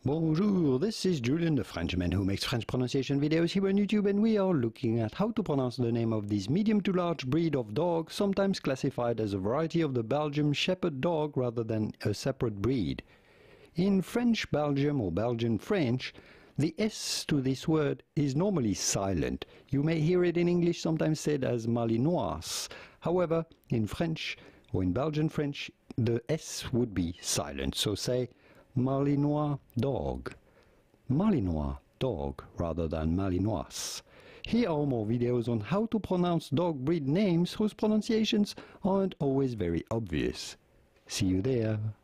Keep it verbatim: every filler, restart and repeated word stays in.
Bonjour, this is Julian, the Frenchman who makes French pronunciation videos here on YouTube, and we are looking at how to pronounce the name of this medium to large breed of dog, sometimes classified as a variety of the Belgian Shepherd dog rather than a separate breed. In French Belgium or Belgian French, the S to this word is normally silent. You may hear it in English sometimes said as Malinois. However, in French or in Belgian French, the S would be silent. So say Malinois dog. Malinois dog rather than Malinois. Here are more videos on how to pronounce dog breed names whose pronunciations aren't always very obvious. See you there.